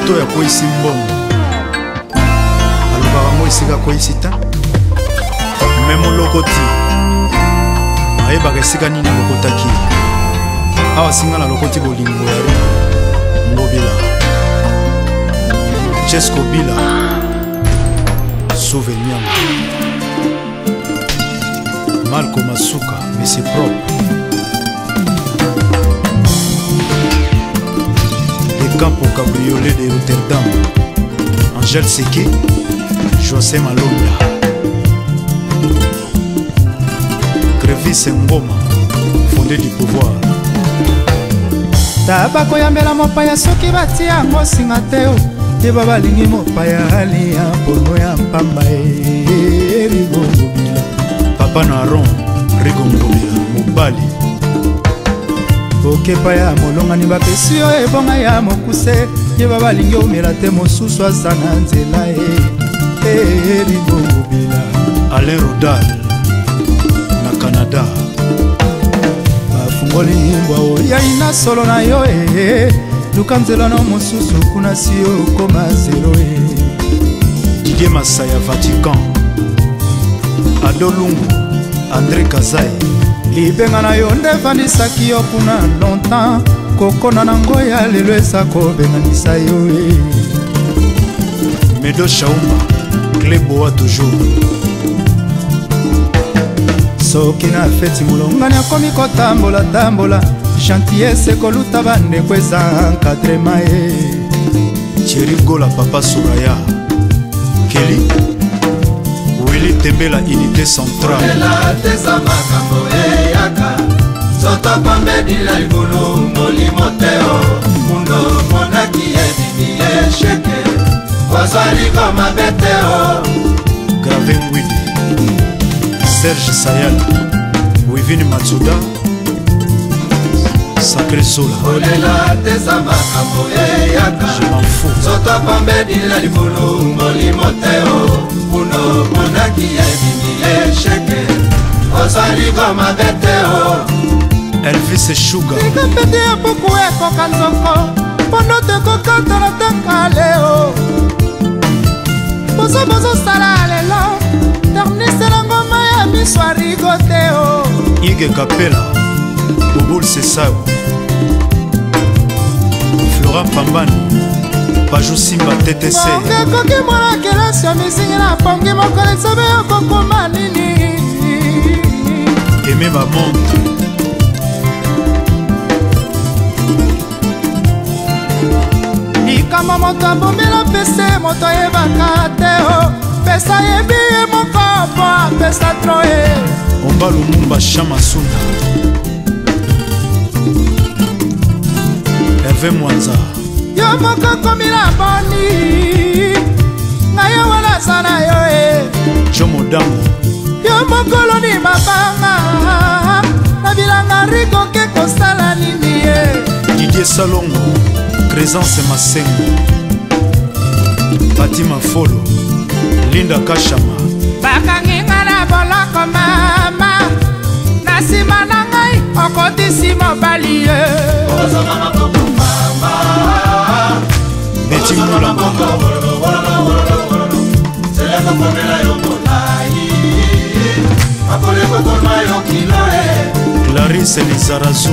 moto ya koisi mbongo alobaka ngo esika koisi ta me molokoti ayebaka esika nini alokotaki awa singa na lokoti bolingo ya Rigo Ngobila Chesco Bila Souvenir Malco Masuka mais c'est propre des Campo Cabriolet de Rotterdam Angèle Seke José Malonga Crevis Ngoma fondé du pouvoir tabako yambela mopaya soki batia yango singa te yeba balingi mopaya alia mpono ya mpamba Rigo Ngobila papa na Aron Rigo Ngobila mobali okepa ya molongani bapesi yo ebonga ya mokuse yeba balingi omela te mosusu aza na nzela Rigo Ngobila Alain Rodal na Canada ngolimbwa oyaina solo na yo luka nzela na mosusu kuna si okoma zero Didier Masaya Vatican Ado Lungu André Kazai libenga na yo nde vandisaki yo kuna longtemps kokona na ngo ya lelo eza kobenganisa yo Medo Shauma Kleboa toujours soki na feti molongani akomi kotambola gentillesse koluta bandeko eza encadrema Thierry Gola Papa Souraya Kelly Willy Tembela unité centrale teza makambo eyaka soto pambedi na ligulu molimo teo mundo monaki edini esheke kozwaliko mabeteo Grave Ngwidi Serge Sayala Wivini Matsuda Sacré Sola olela teza makambo eyaka je m'en fous soto pambedi na libulu molimo teo mundo monaki edini esheke kozwaliko mabeteo Elvis Sugar likapete ya buku ekoka nzoko mpono tekokatala tekaleo bozosala lelo ternisela ngoma ya miso ya Rigo teo Ige Kapela Bobol Sesao Florent Pambani Bajou Simba TTC ongekoki mwana kelasi ya misingi na pongi mokolo esobe okokoma nini Aimé Bamonde likambo moto abombela pese moto ayebaka teo pesa yebi ye moko po apesa tro Omba Lumumba Chamasunda Hervé Mwanza yo moko komi na boni ngai yo wana aza na yo Jomo Dango yo mokolo ni mabanga na bilanga Rigo ke kosala nini Didier Salongo Crescence Masengo Fatima Folo Linda Kashama bakanginga na boloko mama na nsima na ngai okotisi mobali Betty Moulamba Clarisse Lizarazu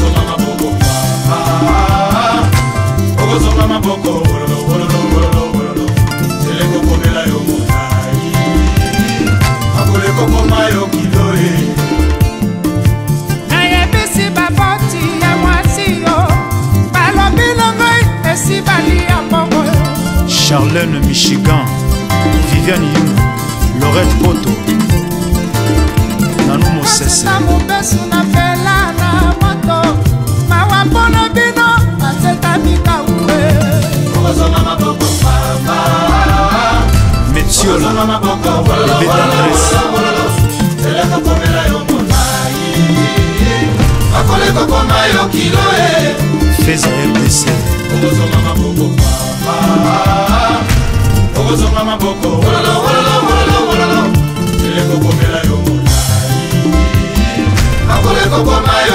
nayebisi baboti ya mwasi yo balobi na ngai esi bali ya mbongo Charlène Michigan Viviane Yuno Laurette Poto Nanou Mosese na mobesu na pela na moto mawa mpono bino ateta bikaue Metiola Bébé d'Andrés Feza RDC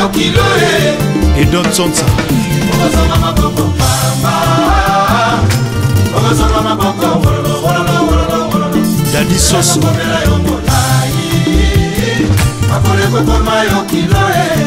Edon Tsonsa soso akolekokoma yo kilo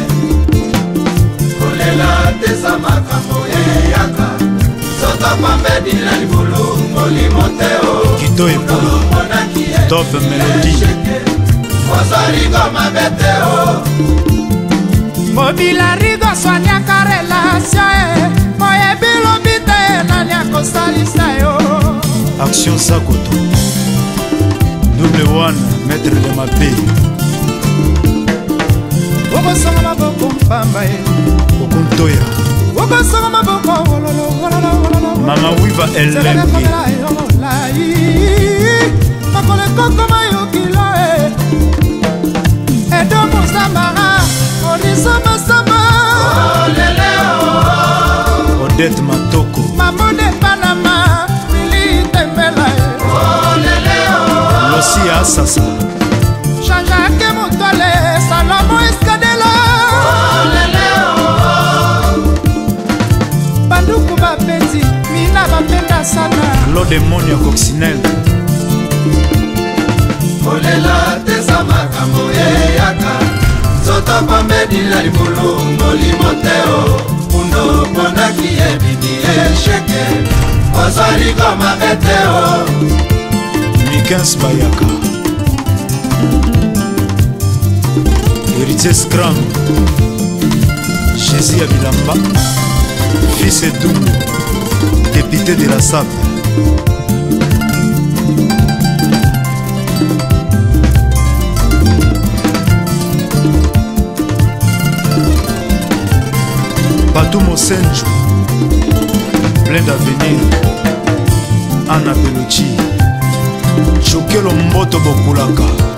kolela teza makambo eyaka soto pambedi na libulu molimo te o kito epolo top melodie ozaligo mabe te o mobila rigo swaniaka relation moyebi lobi te nani akosalisa yo action sakoto double one maître de mabe okosonga maboko mpamba ye okontoya okosonga maboko mama wiva elenge makolekokoma yokilo edo mosambara onisomasamba odette matoko mamode panama mili tembela losi ya asasa chanjake motole salomo eskadela banduku bapeti mina bapenda sana lo demonio coccinelle kolela teza makambo eyaka soto pambedi na libulu molimo te o pundo ponaki ebimi esheke ozaligo mabe te o Mikens Bayaka héritier Scrum Jésus Abilamba fils et Dumbo député de la SAP Patou Mosenjo plein d'avenir Anna Belucci Chokelo Mboto Bokulaka